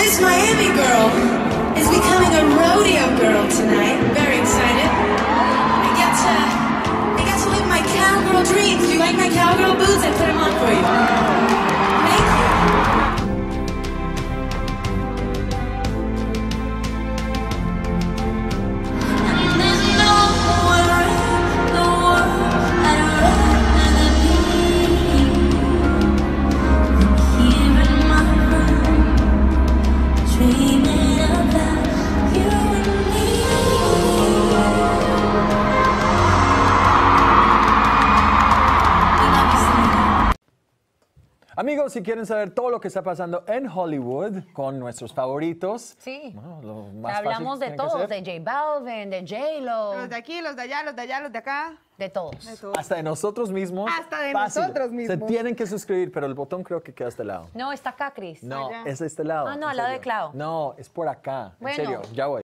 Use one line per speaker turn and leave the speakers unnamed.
Miss Miami girl is becoming a rodeo girl tonight. Very excited. I get to live my cowgirl dreams. Do you like my cowgirl boots? I put them on for you. Thank you.
Amigos, si quieren saber todo lo que está pasando en Hollywood con nuestros favoritos,
Sí.
bueno, lo más
Hablamos
fácil
de
que
todos,
tiene
de J Balvin, de J-Lo,
Los de aquí, los de allá, los de allá, los de acá.
de todos.
De todo.
que hacer, hasta de nosotros mismos.
Hasta de
fácil.
nosotros mismos.
Se tienen que suscribir, pero el botón creo que queda a este lado.
No, está acá, Cris.
No,
Allá.
es de este lado.
Ah, no,
en
al lado de
serio.
Clau.
No, es por acá.
Bueno.
En serio, ya voy.